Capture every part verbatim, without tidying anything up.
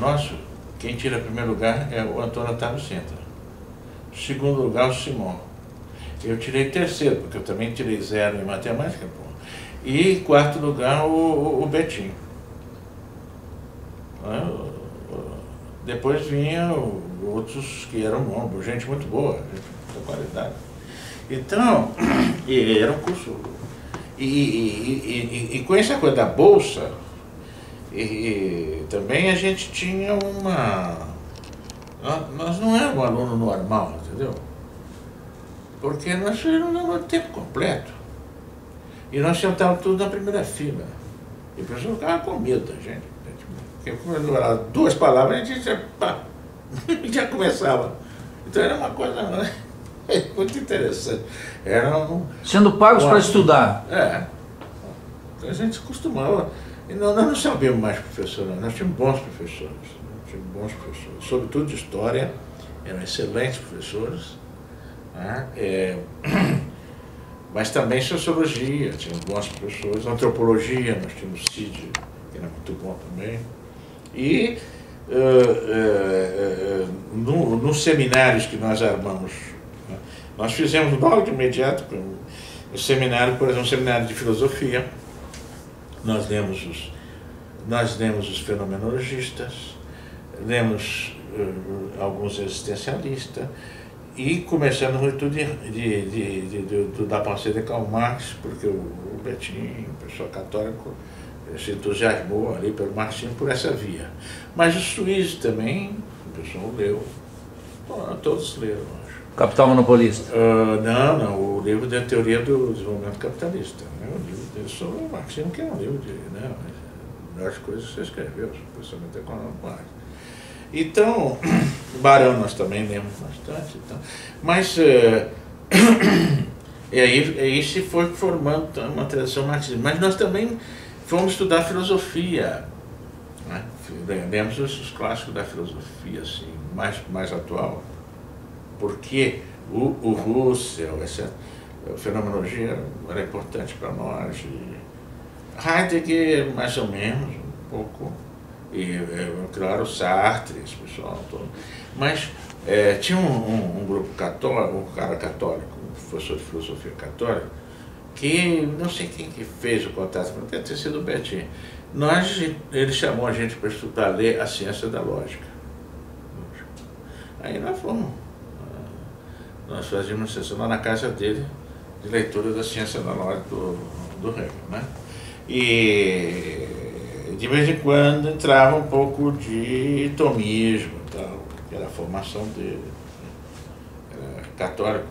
nosso, quem tira primeiro lugar é o Antônio Otávio Sintra. Segundo lugar, o Simão. Eu tirei terceiro, porque eu também tirei zero em matemática. Pô. E quarto lugar, o, o Betinho. Depois vinham outros que eram bons, gente muito boa, gente de muita qualidade. Então, e era um curso. E, e, e, e com essa coisa da bolsa, e, e também a gente tinha uma... Nós não éramos um aluno normal, entendeu? Porque nós éramos no tempo completo. E nós sentávamos tudo na primeira fila. E o pessoal ficava com medo da gente. Porque duas palavras, a gente já, pá, já começava. Então era uma coisa muito interessante. Era um, Sendo pagos uma, para estudar. É. Então a gente costumava. E nós não sabíamos mais professores, nós tínhamos bons professores. Nós tínhamos bons professores. Sobretudo de história, eram excelentes professores. Né? É, mas também sociologia, tínhamos bons professores. Antropologia, nós tínhamos o Cid, que era muito bom também. E uh, uh, uh, no, nos seminários que nós armamos, né, nós fizemos logo de imediato o seminário, por exemplo, um seminário de filosofia. Nós lemos os, nós lemos os fenomenologistas, lemos uh, alguns existencialistas e começamos muito de, de, de, de, de, da pensée de Karl Marx, porque o, o Betinho, o pessoal católico, se entusiasmou ali pelo marxismo por essa via. Mas os suíços também, o pessoal leu, todos leram, acho. Capital Monopolista? Uh, não, não, o livro da Teoria do Desenvolvimento Capitalista, né? O livro dele sobre o marxismo, que é um livro de, né, as melhores coisas que você escreveu, principalmente econômico. Então, Barão nós também lemos bastante, então. Mas uh, e aí, aí se foi formando uma tradição marxista. Mas nós também fomos estudar filosofia, né? Lemos os clássicos da filosofia, assim, mais, mais atual, porque o, o Russell, essa a fenomenologia era importante para nós, e Heidegger mais ou menos, um pouco, e claro, Sartre, esse pessoal todo. Mas é, tinha um, um, um grupo católico, um cara católico, um professor de filosofia católica, que não sei quem que fez o contato, mas deve ter sido o Betinho. Nós, ele chamou a gente para estudar, ler a ciência da lógica. Aí nós fomos, nós fazíamos uma sessão lá na casa dele, de leitura da ciência da lógica do, do Hegel, né? E de vez em quando entrava um pouco de tomismo, tal, que era a formação dele, era católico.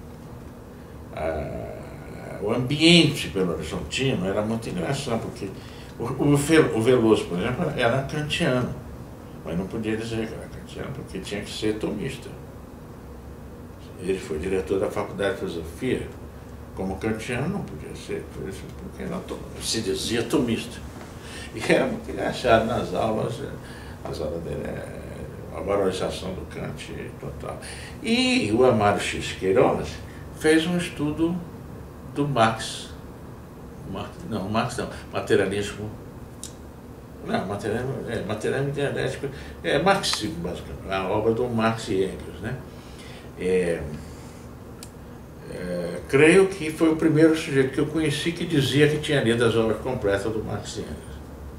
Ah, o ambiente Belo Horizontino era muito engraçado, porque o, o, o Veloso, por exemplo, era kantiano, mas não podia dizer que era kantiano, porque tinha que ser tomista. Ele foi diretor da Faculdade de Filosofia, como kantiano não podia ser, por isso, porque não, se dizia tomista. E era muito engraçado nas aulas, as aulas dele, a valorização do Kant total. E o Amaro X Queiroz fez um estudo do Marx, Marx não, Marx não, materialismo, não, materialismo, é, materialismo dialético, é marxismo, basicamente, a obra do Marx e Engels, né? É, é, creio que foi o primeiro sujeito que eu conheci que dizia que tinha lido as obras completas do Marx e Engels.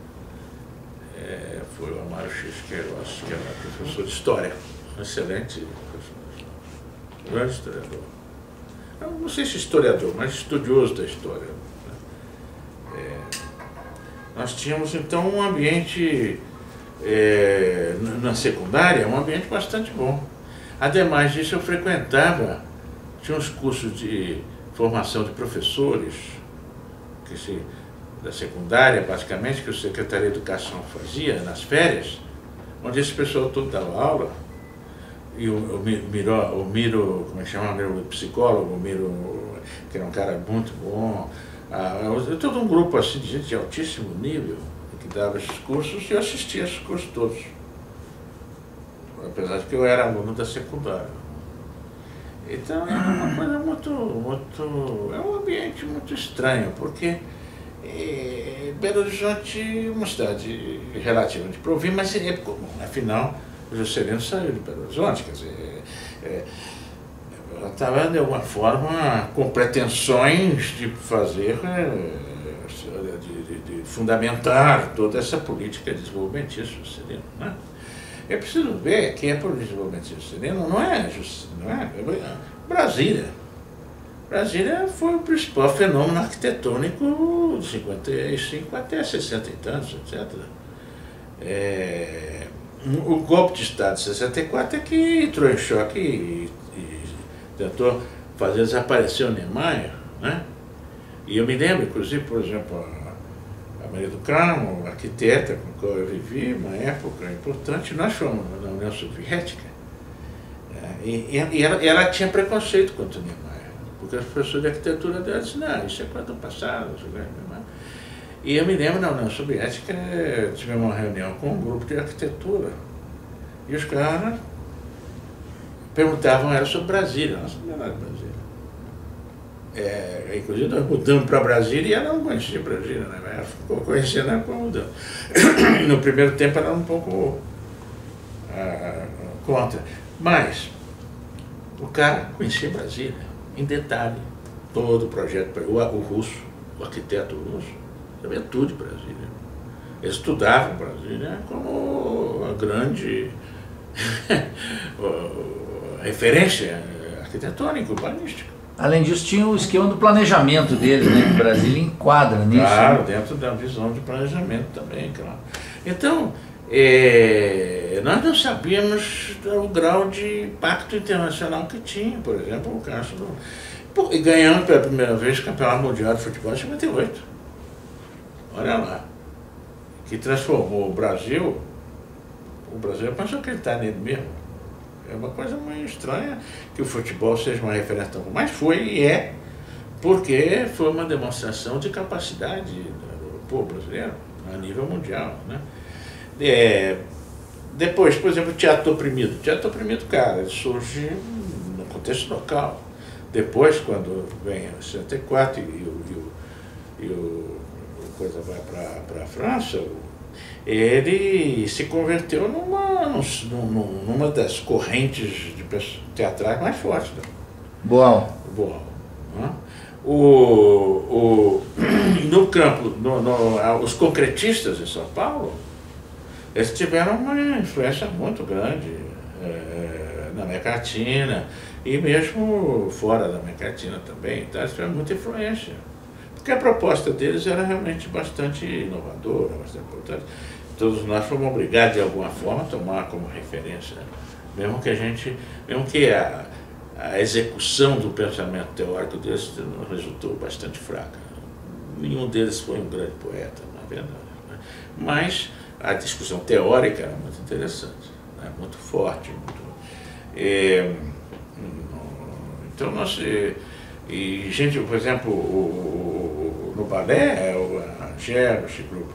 É, foi o Amaro X Queiroz, que era professor de História, um excelente professor, um grande historiador. Eu não sei se historiador, mas estudioso da história. É, nós tínhamos então um ambiente, é, na secundária, um ambiente bastante bom. Ademais disso, eu frequentava, tinha uns cursos de formação de professores, que se, da secundária, basicamente, que o Secretaria de Educação fazia nas férias, onde esse pessoal todo dava aula. E o, o, Miro, o Miro, como é que chama? O psicólogo, o Miro, que era um cara muito bom, ah, todo um grupo assim de gente de altíssimo nível que dava esses cursos, e eu assistia a esses cursos todos, apesar de que eu era aluno da secundária. Então é uma coisa muito, muito, é um ambiente muito estranho, porque E Belo Horizonte, uma cidade relativamente provida, mas é comum. Afinal, o Juscelino saiu de Belo Horizonte, quer dizer, é, ela estava de alguma forma com pretensões de fazer, de, de, de fundamentar toda essa política desenvolvimentista juscelina, né? É preciso ver que a política desenvolvimentista juscelina não é, não é, é Brasília. Brasília foi o principal fenômeno arquitetônico de cinquenta e cinco até sessenta e tantos, etcétera. É, o golpe de Estado de sessenta e quatro é que entrou em choque e, e tentou fazer desaparecer o Niemeyer, né? E eu me lembro, inclusive, por exemplo, a, a Maria do Carmo, arquiteta com a qual eu vivi, uma época importante, nós fomos na União Soviética, é, e, e ela, ela tinha preconceito contra o Niemeyer. Porque as pessoas de arquitetura dela disseram, não, isso é quando passado, e eu me lembro, na União Soviética, tivemos uma reunião com um grupo de arquitetura, e os caras perguntavam ela sobre Brasília, nossa, não era Brasília. É, inclusive nós mudamos para Brasília e ela não conhecia Brasília, né? Ela ficou conhecendo ela quando mudamos. No primeiro tempo ela era um pouco ah, contra, mas o cara conhecia Brasília em detalhe, todo o projeto, o, o russo, o arquiteto russo, sabia tudo de Brasília. Ele estudava Brasília como a grande referência arquitetônica, urbanística. Além disso, tinha o esquema do planejamento deles, né, que Brasília enquadra nisso. Claro, dentro da visão de planejamento também, claro. Então, é, nós não sabíamos o grau de impacto internacional que tinha, por exemplo, o caso do... E ganhamos pela primeira vez o Campeonato Mundial de Futebol em cinquenta e oito. Olha lá. Que transformou o Brasil, o Brasil pensou que ele está nele mesmo. É uma coisa meio estranha que o futebol seja uma referência, mas foi e é, porque foi uma demonstração de capacidade do povo brasileiro a nível mundial, né? É, depois, por exemplo, o teatro oprimido. O teatro oprimido, cara, ele surge no contexto local. Depois, quando vem em sessenta e quatro e, e, o, e o coisa vai para a França, ele se converteu numa, num, numa das correntes de teatrais mais fortes. Né? Boal. Boal. Né? O, o, no campo, no, no, os concretistas em São Paulo, eles tiveram uma influência muito grande é, na América Latina e mesmo fora da América Latina também. Então, eles tiveram muita influência. Porque a proposta deles era realmente bastante inovadora, bastante importante. Todos nós fomos obrigados, de alguma forma, a tomar como referência, mesmo que a gente, mesmo que a, a execução do pensamento teórico deles resultou bastante fraca. Nenhum deles foi um grande poeta, na verdade. Né? Mas a discussão teórica era muito interessante, né? Muito forte. Muito, é, então, nós... E, gente, por exemplo, o, o, no balé, o Angelo, esse grupo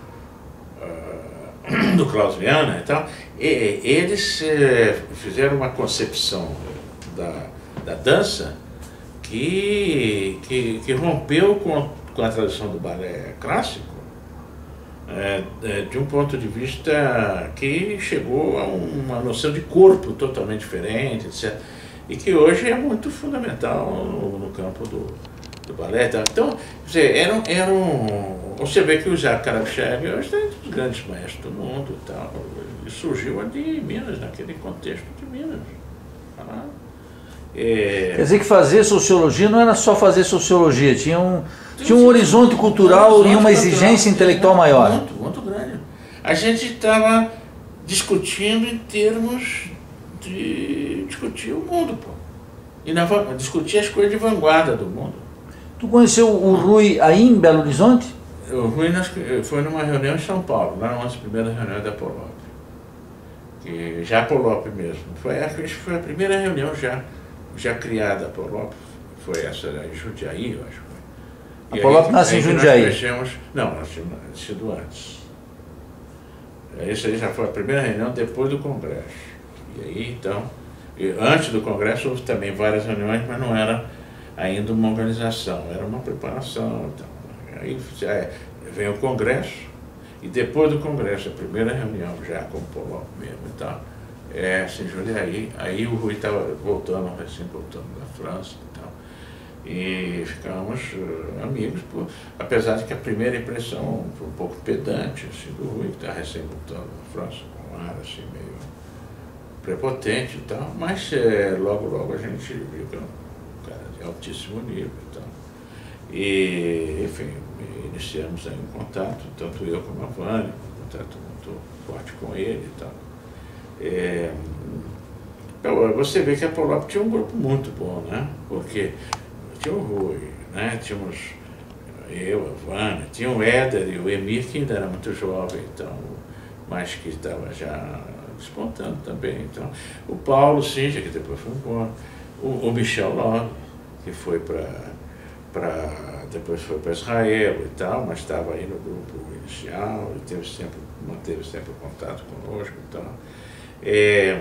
uh, do Klaus Viana e tal, e, eles eh, fizeram uma concepção da, da dança que, que, que rompeu com, com a tradição do balé clássico, é, é, de um ponto de vista que chegou a uma noção de corpo totalmente diferente, etcétera. E que hoje é muito fundamental no, no campo do, do balé. Tá? Então, dizer, era, era um, você vê que o Jacques Karabchev hoje é um dos grandes maestros do mundo e tal. Ele surgiu ali em Minas, naquele contexto de Minas. Tá? É... Quer dizer que fazer sociologia não era só fazer sociologia, tinha um, tinha um horizonte cultural um horizonte e uma exigência cultural, intelectual é, maior. Muito, muito grande. A gente estava discutindo em termos de discutir o mundo, pô. E na, discutir as coisas de vanguarda do mundo. Tu conheceu o Rui aí em Belo Horizonte? O Rui foi numa reunião em São Paulo, lá na nossa primeira reunião da Polop. Que já a Polop mesmo. Foi, acho que foi a primeira reunião já, já criada a Polop. Foi essa em Jundiaí, eu acho. A Polop nasce em Jundiaí? Nós crescemos, não, nós tínhamos sido antes. Essa aí já foi a primeira reunião depois do Congresso. E aí, então, antes do Congresso houve também várias reuniões, mas não era ainda uma organização, era uma preparação. Então, Aí é, vem o Congresso, e depois do Congresso, a primeira reunião já com o Polop mesmo e tal, é assim, Jundiaí, aí o Rui estava voltando, recém voltando da França e tal, e ficamos uh, amigos, por, apesar de que a primeira impressão foi um pouco pedante, assim, do Rui, que estava recém voltando da França, com um ar assim meio prepotente e tal, mas é, logo, logo a gente viu que era um cara de altíssimo nível e tal. E, enfim, iniciamos aí um contato, tanto eu como a Vânia, um contato muito forte com ele e tal. É, você vê que a Polop tinha um grupo muito bom, né? Porque tinha o Rui, né? Tínhamos eu, a Vânia, tinha o Éder e o Emir, que ainda era muito jovem, então, mas que estava já despontando também. Então, o Paulo Sinja, que depois foi embora, o, o Michel Love, que foi para depois foi para Israel e tal, mas estava aí no grupo inicial e teve sempre, manteve sempre contato conosco e tal. É,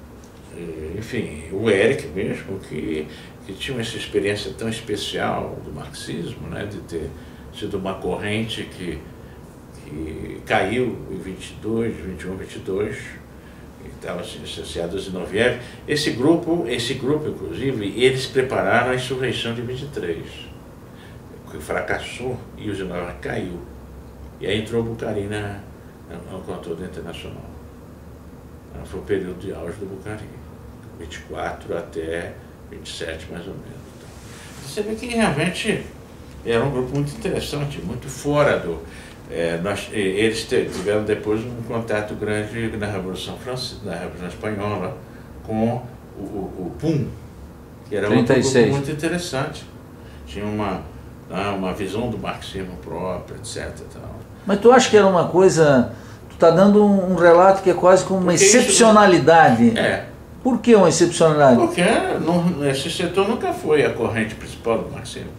enfim, o Eric mesmo, que, que tinha essa experiência tão especial do marxismo, né, de ter sido uma corrente que, que caiu em vinte e dois, vinte e um, vinte e dois, estava assim, associado a Zinoviev. Esse grupo, esse grupo, inclusive, eles prepararam a insurreição de vinte e três, que fracassou e o Zinoviev caiu. E aí entrou o Bucarim no controle internacional. Foi o período de auge do Bucarim, vinte e quatro até vinte e sete, mais ou menos. Você vê que realmente era um grupo muito interessante, muito fora do... É, nós, eles tiveram depois um contato grande na Revolução Francesa, na Revolução Espanhola, com o, o, o P U M, que era um grupo muito interessante. Tinha uma, uma visão do marxismo próprio, etcétera. Mas tu acha que era uma coisa... Tu está dando um relato que é quase como uma Porque excepcionalidade. Isso, é. Por que uma excepcionalidade? Porque não, esse setor nunca foi a corrente principal do marxismo.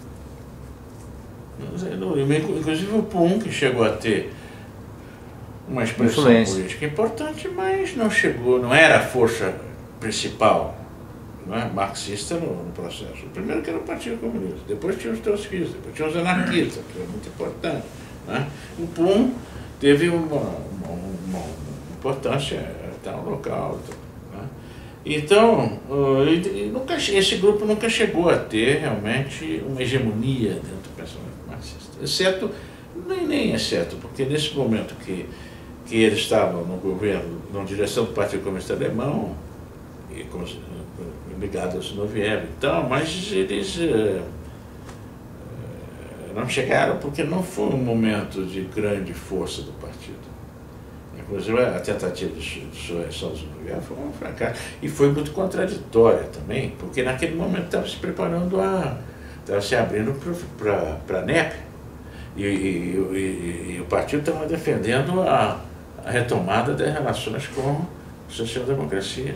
Inclusive o P U M, que chegou a ter uma expressão Influência. política importante, mas não chegou, não era a força principal, não é? Marxista no, no processo. O primeiro que era o Partido Comunista, depois tinha os trotskistas, depois tinha os anarquistas, que era muito importante. Não é? O P U M teve uma, uma, uma importância tal, local. Tal, não é? Então, uh, e, e nunca, esse grupo nunca chegou a ter realmente uma hegemonia dentro do pensamento marxista, exceto, nem, nem exceto, porque nesse momento que, que eles estavam no governo, na direção do Partido Comunista Alemão, e com, ligados ao Zinoviev e tal, mas eles uh, não chegaram porque não foi um momento de grande força do partido. Inclusive a tentativa de insurreição do Zinoviev foi um fracasso e foi muito contraditória também, porque naquele momento estava se preparando a... estava se abrindo para a N E P e, e, e, e o partido estava defendendo a, a retomada das relações com a social-democracia.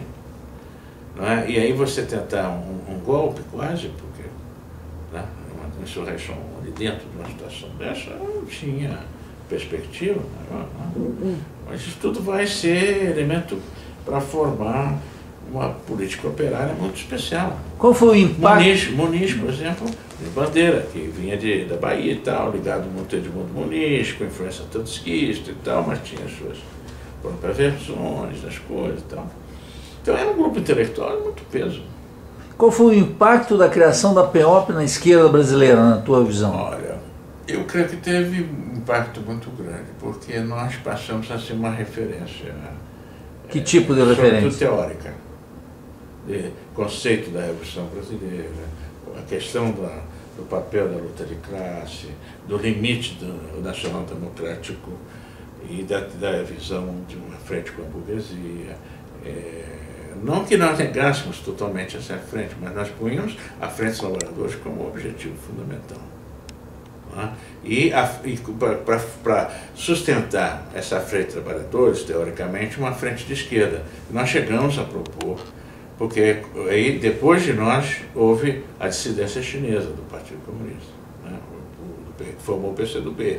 Não é? E aí você tentar um, um golpe quase, porque né, uma insurreição ali dentro de uma situação dessa não tinha perspectiva, não é? Mas isso tudo vai ser elemento para formar uma política operária muito especial. Qual foi o impacto? Muniz, Muniz, por exemplo, de Bandeira, que vinha de, da Bahia e tal, ligado muito a Edmundo Muniz, com influência trotskista e tal, mas tinha as suas próprias versões das coisas e tal. Então era um grupo intelectual de muito peso. Qual foi o impacto da criação da P O P na esquerda brasileira, na tua visão? Olha, eu creio que teve um impacto muito grande, porque nós passamos a ser uma referência. Que é, tipo de referência? Teórica. De conceito da Revolução Brasileira, a questão da, do papel da luta de classe, do limite do nacional democrático e da, da visão de uma frente com a burguesia. É, não que nós negássemos totalmente essa frente, mas nós punhamos a Frente dos Trabalhadores como objetivo fundamental. Não é? E, e para sustentar essa Frente de Trabalhadores, teoricamente, uma frente de esquerda. Nós chegamos a propor, porque aí, depois de nós, houve a dissidência chinesa do Partido Comunista, né? o, o, que formou o P C do B.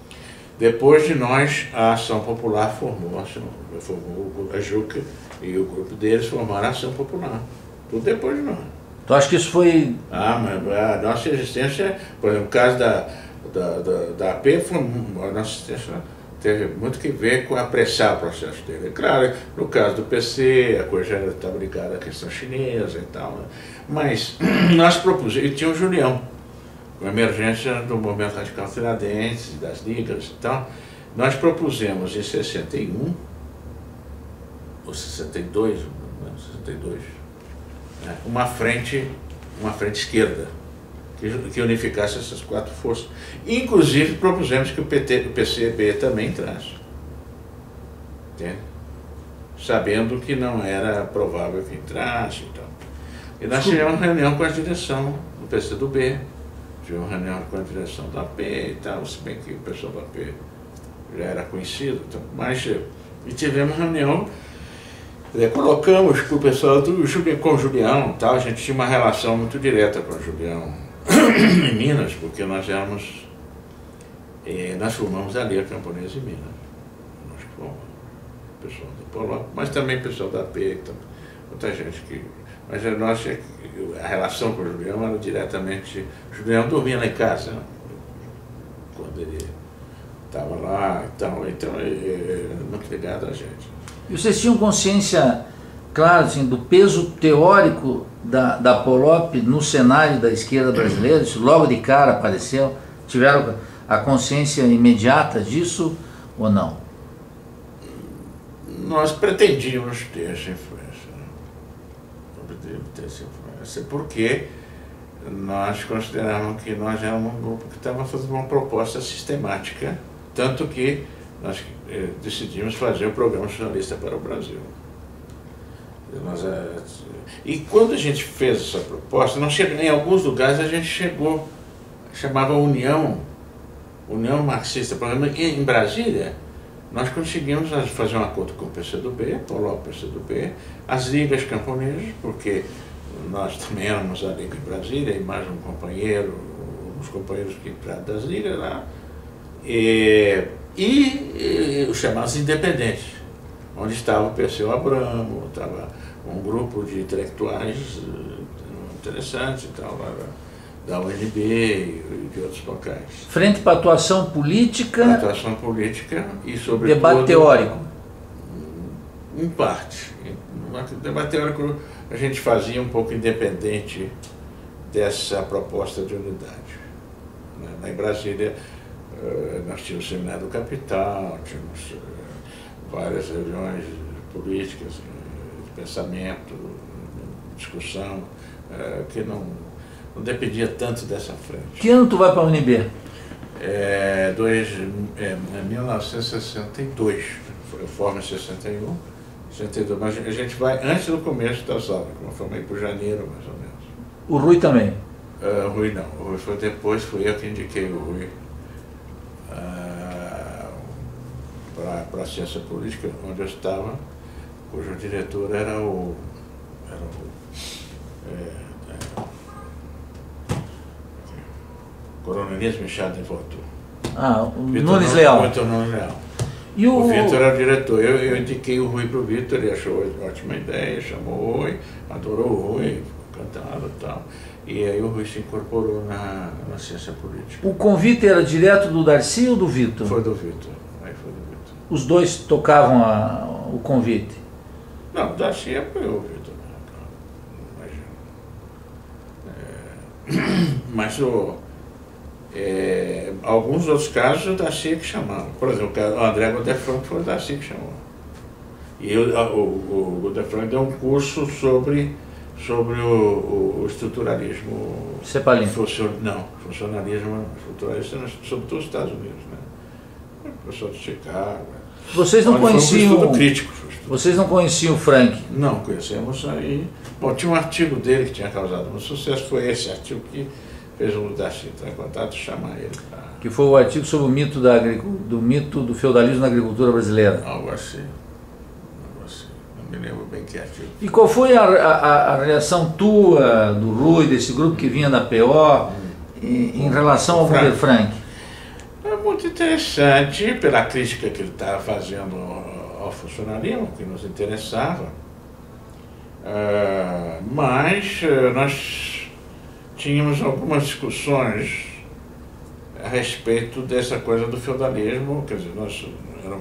Depois de nós, a Ação Popular formou, formou a Juca e o grupo deles formaram a Ação Popular. Tudo depois de nós. Tu acha que isso foi... Ah, mas a nossa existência, por exemplo, no caso da, da, da, da A P, foi, a nossa assistência teve muito que ver com apressar o processo dele. Claro, no caso do P C, a coisa já estava ligada à questão chinesa e tal, né? Mas nós propusemos, e tinha o Julião, com a emergência do movimento radical Tiradentes, das ligas e tal, nós propusemos em sessenta e um, ou sessenta e dois, sessenta e dois, né, uma frente, uma frente esquerda, que, que unificasse essas quatro forças. Inclusive propusemos que o, P T, o P C B também entrasse, entende? Sabendo que não era provável que entrasse e tal. E nós tivemos uma reunião com a direção do P C do B, tivemos uma reunião com a direção da A P e tal, se bem que o pessoal da A P já era conhecido, então, mas e tivemos uma reunião, é, colocamos com o pessoal do com o Julião, tal, a gente tinha uma relação muito direta com o Julião em Minas, porque nós éramos, é, nós formamos ali a Camponesa em Minas, nós formamos o pessoal do Polo, mas também o pessoal da A P, então, muita gente que, mas a nossa, a relação com o Julião era diretamente, o Julião dormia lá em casa, né? Quando ele estava lá e tal, então é muito ligado a gente. E vocês tinham consciência, claro, assim, do peso teórico da, da Polop no cenário da esquerda brasileira? Isso logo de cara apareceu? Tiveram a consciência imediata disso ou não? Nós pretendíamos ter essa influência, né? Nós pretendíamos ter essa influência, porque nós considerávamos que nós éramos um grupo que estava fazendo uma proposta sistemática, tanto que nós eh, decidimos fazer o Programa Socialista para o Brasil. E, nós, eh, e quando a gente fez essa proposta, nós chegamos, em alguns lugares a gente chegou, chamava União, União Marxista, e em Brasília, nós conseguimos fazer um acordo com o P C do B, Polo P C do B, as ligas camponesas, porque nós também éramos a Liga em Brasília, e mais um companheiro, uns companheiros que entraram das ligas lá, e, e, e os chamados independentes, onde estava o Perseu Abramo, estava um grupo de intelectuais interessantes e tal, lá da U N B e de outros locais. Frente para atuação política... Para atuação política e, sobretudo... Debate teórico. Em parte. No debate teórico a gente fazia um pouco independente dessa proposta de unidade. Lá em Brasília nós tínhamos o Seminário do Capital, tínhamos várias reuniões políticas, de pensamento, discussão, que não, não dependia tanto dessa frente. Que ano tu vai para a U N B? É, dois, é, mil novecentos e sessenta e dois, eu formo em sessenta e um, sessenta e dois, mas a gente vai antes do começo das aulas, como eu formei por janeiro, mais ou menos. O Rui também? Uh, o Rui não, o Rui foi depois, fui eu que indiquei o Rui uh, para a ciência política, onde eu estava, cujo diretor era o... Era o é, Coronelismo Machado de Voto. Ah, o Vitor Nunes Leal. Vitor Nunes Leal. E o, o Vitor era o diretor. Eu, eu indiquei o Rui para o Vitor, ele achou ótima ideia, chamou o Rui, adorou o Rui, cantado e tal. E aí o Rui se incorporou na, na ciência política. O convite era direto do Darcy ou do Vitor? Foi do Vitor. Aí foi do Vitor. Os dois tocavam a, o convite? Não, o Darcy apoiou o Vitor. Imagina. É, mas o... É, alguns outros casos o Darcy que chamava. Por exemplo, o André Godefroy foi o Darcy que chamou. E eu, o, o Godefroy deu um curso sobre, sobre o, o estruturalismo. Cepalin. Funcion, não, funcionalismo estruturalista, sobretudo nos Estados Unidos, né? O professor de Chicago. Vocês não conheciam. Foi um estudo crítico. Foi um estudo vocês não conheciam o Frank? Não, conhecemos aí. Bom, tinha um artigo dele que tinha causado um sucesso, foi esse artigo que fez o Darcy entrar em contato e chamar ele para... Que foi o artigo sobre o mito, da, do mito do feudalismo na agricultura brasileira. Algo assim. Algo assim. Não me lembro bem que artigo. E qual foi a, a, a reação tua, do Rui, desse grupo que vinha da P O, hum. em, em relação ao Frank? Frank? É muito interessante pela crítica que ele estava fazendo ao funcionalismo, que nos interessava. Uh, mas uh, nós tínhamos algumas discussões a respeito dessa coisa do feudalismo, quer dizer, nós éramos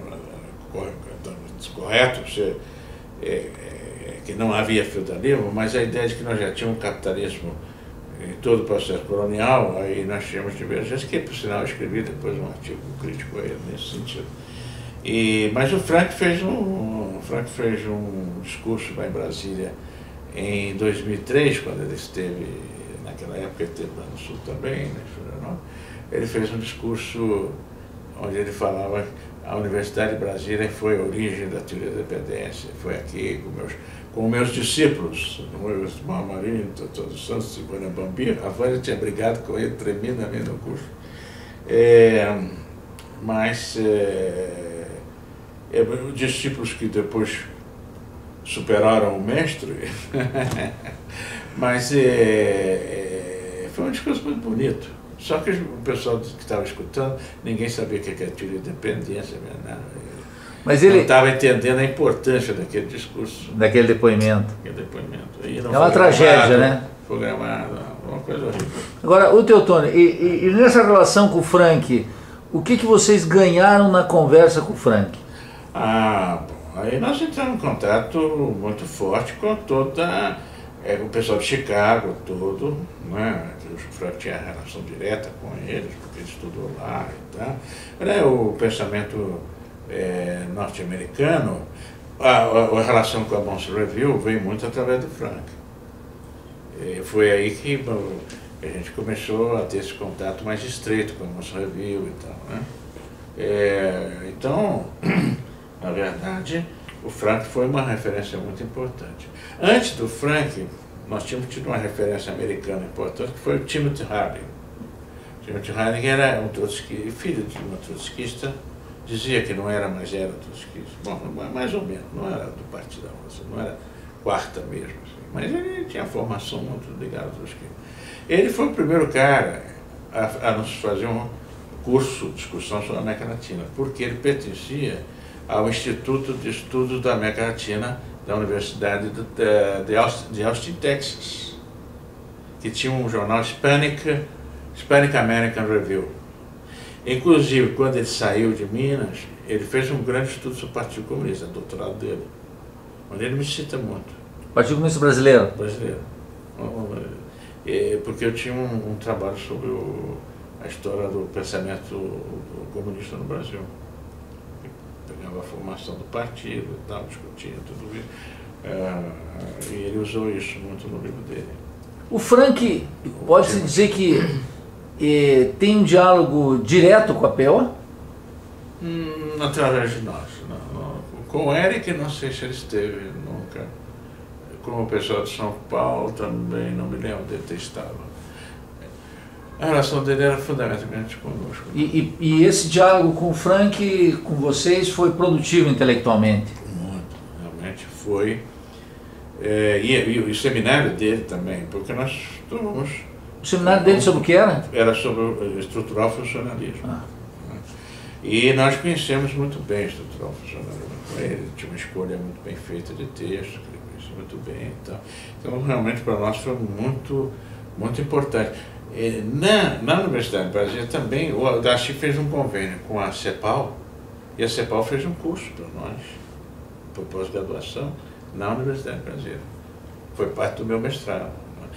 correto ser, é, é, que não havia feudalismo, mas a ideia de que nós já tínhamos um capitalismo em todo o processo colonial, aí nós tínhamos divergências, que por sinal eu escrevi depois um artigo crítico a ele nesse sentido. E, mas o Frank fez um, o Frank fez um discurso lá em Brasília em dois mil e três, quando ele esteve, naquela época ele esteve lá no Sul também, né, ele fez um discurso onde ele falava que a Universidade de Brasília foi a origem da teoria da dependência, foi aqui com meus, com meus discípulos, o Marinho, todos os Santos, Silvana Bambir, a Vânia tinha brigado com ele tremendamente no curso. É, mas é, é, os discípulos que depois superaram o mestre, mas é, é, foi um discurso muito bonito. Só que o pessoal que estava escutando, ninguém sabia o que era teoria de dependência, né? Mas ele não estava entendendo a importância daquele discurso. Daquele depoimento. Daquele depoimento. E não é uma tragédia, gravado, né? Foi gravado, uma coisa horrível. Agora, o Teotônio, e, e, e nessa relação com o Frank, o que, que vocês ganharam na conversa com o Frank? Ah, bom, aí nós entramos em contato muito forte com toda... É, o pessoal de Chicago todo, né? O Frank tinha relação direta com eles, porque ele estudou lá e tal. Né? O pensamento é, norte-americano, a, a, a relação com a Monthly Review veio muito através do Frank. E foi aí que bom, a gente começou a ter esse contato mais estreito com a Monthly Review e tal. Né? É, então, na verdade, o Frank foi uma referência muito importante. Antes do Frank, nós tínhamos tido uma referência americana importante, que foi o Timothy Harding. Timothy Harding era um trotskista, filho de uma trotskista, dizia que não era, mas era trotskista. Bom, mais ou menos, não era do Partido, não era quarta mesmo, assim. Mas ele tinha formação muito ligada ao trotskismo. Ele foi o primeiro cara a, a nos fazer um curso de discussão sobre a América Latina, porque ele pertencia ao Instituto de Estudos da América Latina da Universidade de Austin, de Austin, Texas, que tinha um jornal Hispanic, Hispanic American Review. Inclusive, quando ele saiu de Minas, ele fez um grande estudo sobre o Partido Comunista, doutorado dele, onde ele me cita muito. Partido Comunista Brasileiro? Brasileiro. Porque eu tinha um, um trabalho sobre o, a história do pensamento comunista no Brasil. Pegava a formação do partido e tal, discutia tudo isso. É, e ele usou isso muito no livro dele. O Frank, pode-se dizer que eh, tem um diálogo direto com a P O? Hum, através de nós. Não, não. Com o Eric, não sei se ele esteve nunca. Com o pessoal de São Paulo também, não me lembro de ter estado. A relação dele era fundamentalmente conosco. E, e, e esse diálogo com o Frank, com vocês, foi produtivo intelectualmente? Muito, realmente foi. É, e, e, e o seminário dele também, porque nós estávamos... O seminário dele sobre o que era? Era sobre o estrutural funcionalismo. Ah. E nós conhecemos muito bem o estrutural funcionalismo. Ele tinha uma escolha muito bem feita de texto, que ele conhecia muito bem. Então, então realmente para nós foi muito, muito importante. Na, na Universidade de Brasília também, o Darcy fez um convênio com a CEPAL, e a CEPAL fez um curso para nós, para pós-graduação, na Universidade de Brasília. Foi parte do meu mestrado.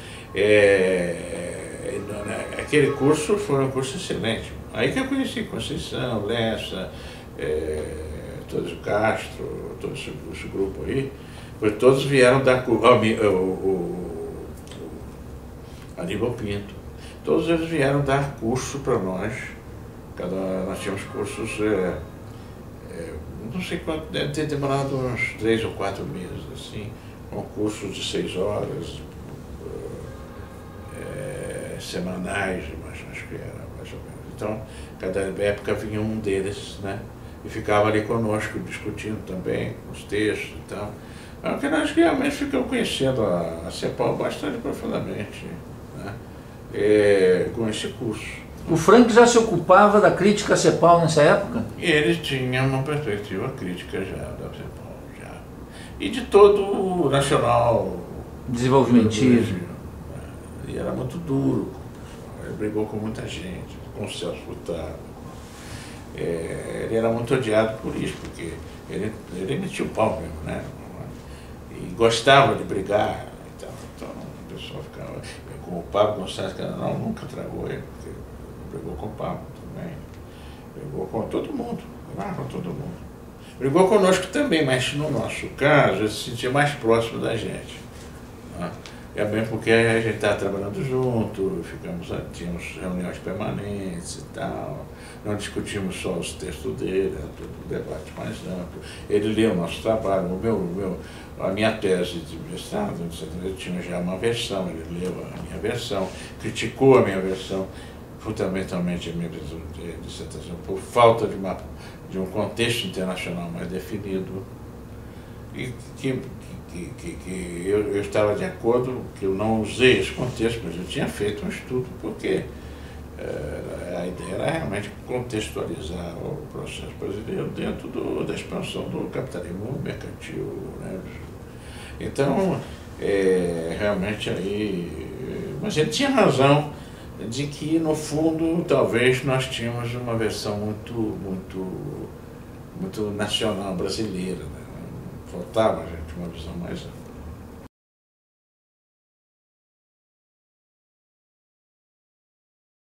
É, aquele curso foi um curso excelente. Aí que eu conheci Conceição, Lessa, é, todos o Castro, todo esse, esse grupo aí, foi, todos vieram dar curso, o, o, o, o Aníbal Pinto. Todos eles vieram dar curso para nós. Cada, nós tínhamos cursos, é, é, não sei quanto, deve ter demorado uns três ou quatro meses, assim, com cursos de seis horas, é, semanais, mas acho que era mais ou menos. Então, cada época vinha um deles, né? E ficava ali conosco, discutindo também os textos e tal. Porque nós realmente ficamos conhecendo a, a CEPAL bastante profundamente, né? É, com esse curso. O Frank já se ocupava da crítica à CEPAL nessa época? E ele tinha uma perspectiva crítica já da CEPAL, já. E de todo o nacional desenvolvimentismo. E era muito duro. Ele brigou com muita gente, com o Celso Furtado. É, ele era muito odiado por isso, porque ele, ele metia o pau mesmo, né? E gostava de brigar. Então, então o pessoal ficava... Com o Pablo Gonçalves Canal nunca tragou ele, porque brigou com o Pablo também. Brigou com todo mundo, brigou com todo mundo. Brigou conosco também, mas no nosso caso, ele se sentia mais próximo da gente. Né? É bem porque a gente estava trabalhando junto, ficamos, tínhamos reuniões permanentes e tal. Não discutimos só os textos dele, era todo um debate mais amplo. Ele lia o nosso trabalho, o meu, o meu, a minha tese de mestrado, ele tinha já uma versão, ele leu a minha versão, criticou a minha versão, fundamentalmente a minha dissertação, por falta de, uma, de um contexto internacional mais definido. E que, que, que, que eu, eu estava de acordo que eu não usei esse contexto, mas eu tinha feito um estudo, porque eh, a ideia era realmente contextualizar o processo brasileiro dentro do, da expansão do capitalismo mercantil, né? Então, é, realmente aí... Mas ele tinha razão de que, no fundo, talvez nós tínhamos uma versão muito, muito, muito nacional brasileira, né? Faltava a gente uma visão mais ampla.